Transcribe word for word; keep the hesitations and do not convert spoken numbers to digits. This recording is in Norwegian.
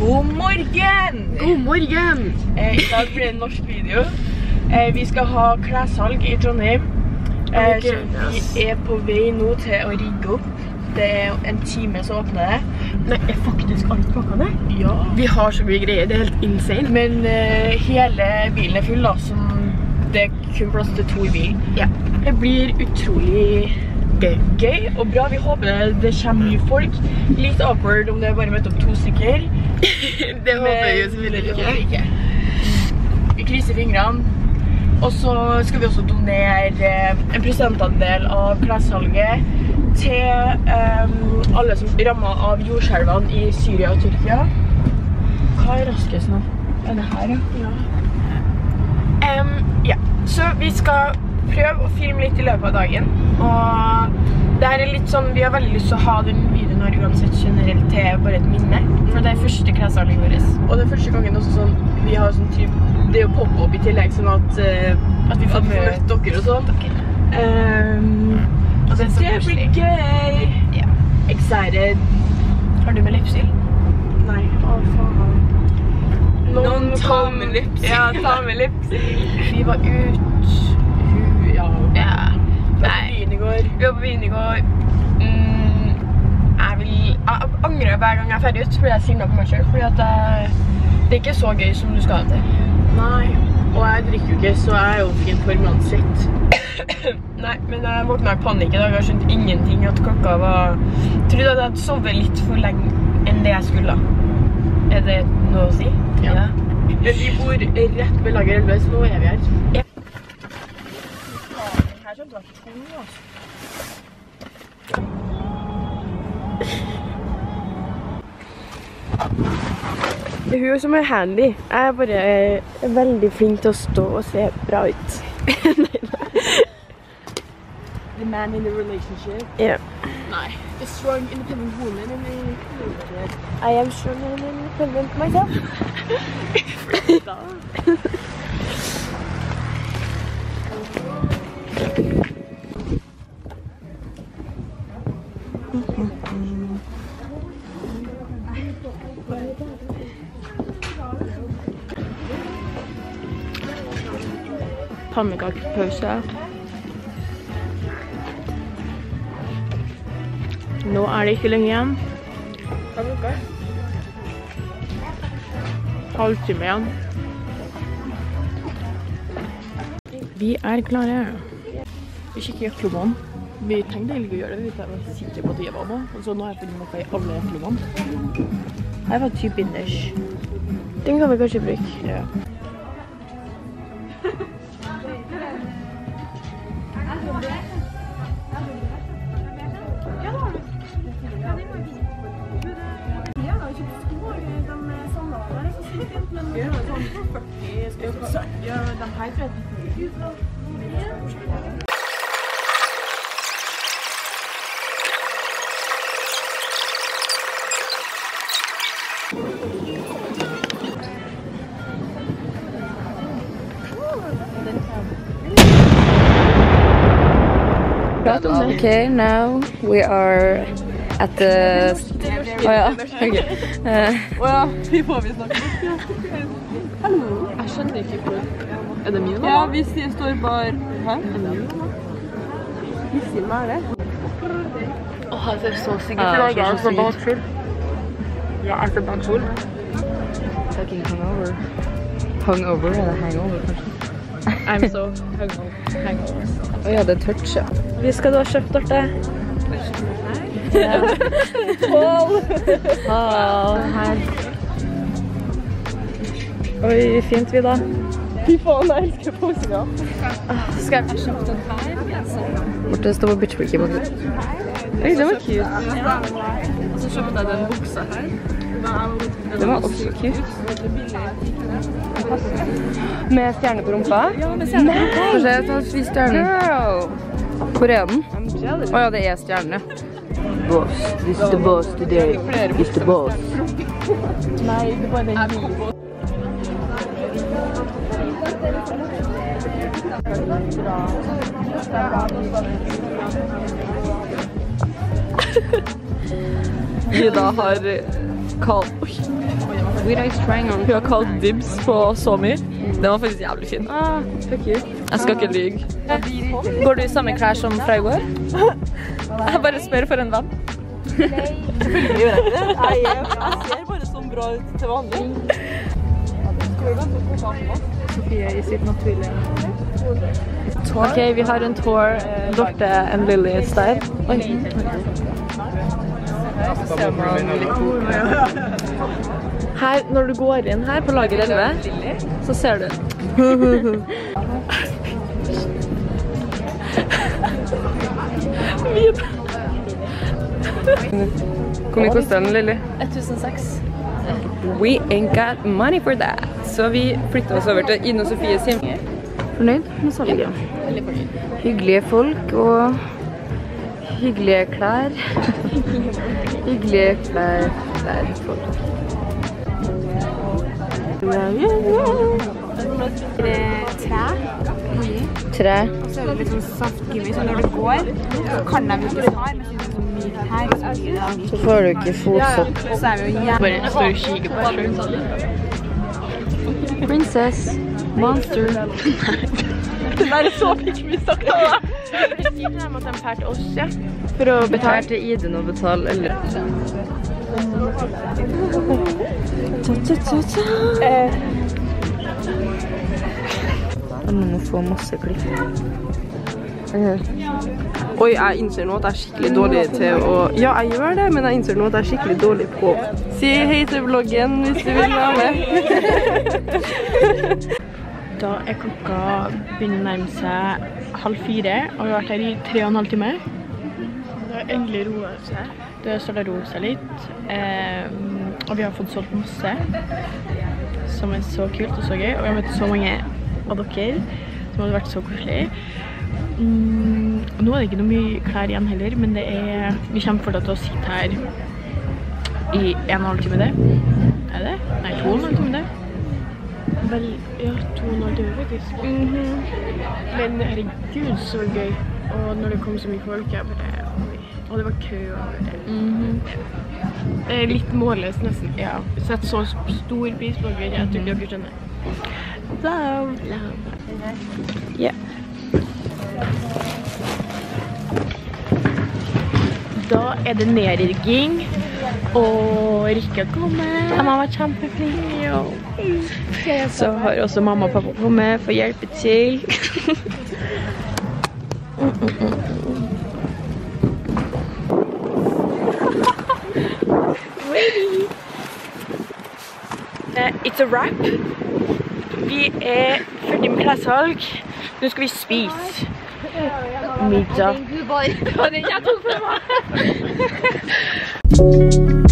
God morgen! God morgen! Eh, I dag blir det en norsk video. Eh, vi skal ha klessalg I Trondheim. Eh, så vi er på vei nå til å rigge opp. Det er en time så åpner det. Nei, er faktisk alt pakkene? Ja. Vi har så mye greier, det er helt insane. Men eh, hele bilen er full da, så det er kun plass til to I bilen. Ja. Det blir utrolig gøy. Gøy og bra. Vi håper det, det kommer mye folk. Litt awkward om det er bare møtt opp to stykker. Det håper vi jo selvfølgelig ikke. ikke. Vi krysser fingrene. Og så skal vi også donere en prosentandel av klessalget til um, alle som rammet av jordskjelvene I Syria og Tyrkia. Hva er raskest nå? Er det her, ja? Ja. Um, ja. Så vi skal prøve å filme litt I løpet av dagen. Og det her er litt sånn, vi har veldig lyst til å ha den videoen her uansett generelt til bare et minne. For det er første klessalget vårt. Og det er første gangen også sånn, vi har sånn typ, det å poppe opp I tillegg, sånn at, uh, at vi får møte dere og sånn. Um, og det, det blir gøy! Ja. Excited. Har du med lipsyl? Nei, å faen. Noen ta med lipsyl. Ja, ta med lipsyl. Vi var ut. Hu, ja. Ja. Vi var på byen I går. Vi var på byen I går. Mm, jeg vil, jeg angrer hver gang jeg er ferdig ut, fordi jeg signer på meg selv, fordi at jeg, det er ikke så gøy som du skal ha til. Nei, og jeg drikker jo ikke, så jeg er jo fin form uansett. Nei, men jeg våknet I panikk I dag, jeg har skjønt ingenting at klokka var... Jeg trodde at jeg hadde sovet litt for lenge enn det jeg skulle. Er det noe å si? Ja. Ja. Men vi bor rett ved Lager Elve, så nå er vi her. Ja. Den her skjønte vært tung, altså. Det er hun som er handy. Jeg er bare er veldig flink til å stå og se bra ut. The man in the relationship? Ja. Nei. The strong, independent woman in the relationship. I am strong and independent myself. Da. Pannekakepause. Nå er det ikke lenge igjen. Hva klokka? Halvtime igjen. Vi er klare. Vi kikker I jakkelommene. Vi tenkte egentlig å gjøre det, vi var sikre på at vi var med. Og så nå har jeg funnet noe I alle jakkelommene. Her var typ inners. Den kan vi kanskje bruke. Ja. Ja, de her tror jeg Okay, now we are at the... Oh ja, ok. Åja, vi får vi snakke litt. Hallo. Jeg skjønner ikke hvor... Er det mye nå? Ja, vi står bare... Hæ? Er det mye nå? Vi sier meg det. Åh, jeg ser så sikkert ut. Jeg er så bakfull. Jeg er så bakfull. Fucking hungover. Hungover, eller hangover kanskje? I'm so hungover. Å ja, det er tørt, ja. Vi skal da kjøpe dårte. Ja. Wow! Her. Oi, fint vi da. Fy faen, jeg elsker posinga. Skal jeg kjøpe den her? Borte står på Bitchwicky på det. Oi, den var cute. Og så kjøpte jeg den buksa her. Den var også cute. Med stjerne på rumpa? Ja, med stjerne på rumpa. Kanskje jeg tar fri stjernen. Girl! Hvor er den? Åja, det er stjerne. Boss, this is the boss today. This is the boss. Nei, det var den bilen. Vi da har kalt... Oi. With ice triangle. Hun har kalt dibs på så mye. Den var faktisk jævlig fin. Ah, fuck you. Jeg skal ikke lyge. Går du i samme klær som fra i går? Jeg bare spør for en venn. Selvfølgelig gjør jeg det. Jeg ser bare sånn bra ut til vanlig. Sofie i sitt naturlige. Ok, vi har en tour. Dorte and Lily style. Oi. Her, når du går inn her på lager elleve, så ser du. Hvor mye koster den, Lily? ett tusen seks. We ain't got money for that. Så vi flytter oss over til Ine og Sofies hjem. Fornøyd med salget. Veldig fornøyd. Hyggelige folk og hyggelige klær. Hyggelige klær, klær, folk. Tre. Tre. Så er det litt sånn saftgummi, så når du går, så kan de ikke ta, men siden det er så mye her, så blir det Så får du ikke fotsopp. så er vi jo jævlig. Bare står og kikker på deg selv. Princess. Monster. Det der er så fikk vi sagt av deg. Jeg sier til dem at de pær til oss, ja. For å Betale betale. til Iden og betale, eller? Man må få masse klipp. Oi, jeg innser nå at jeg er skikkelig dårlig til å... Ja, jeg gjør det, men jeg innser nå at jeg er skikkelig dårlig på å si hei til vloggen hvis du vil være med. Da er klokka begynner å nærme seg halv fire, og vi har vært her i tre og en halv time. Det har endelig roet seg. Det har startet å roe seg litt, um, og vi har fått solgt masse, som er så kult og så gøy. Og vi har møtt så mange av dere, som hadde vært så koselig. Mm, og nå er det ikke noe mye klær igjen heller, men det er, vi kommer fortsatt til å sitte her i en og en halv time det. Er det? Nei, to og en halv time det. Vel, ja, to og en halv time faktisk. Mm-hmm. Men herregud, så gøy. Og når det kom så mye folk, jeg bare, oi. Og det var kø over det. Mm-hmm. Det er litt målløst nesten, ja. Sett så stor pris på dere, jeg tror dere skjønner. Love, love. Yeah. Da er det nedrigging, og Rikard kommer. Han har vært kjempeflink. Så har også mamma og pappa kommet for å hjelpe til. It's a wrap. Vi er ferdig med klessalg. Nå skal vi spise middag. Det var den jeg tok for meg.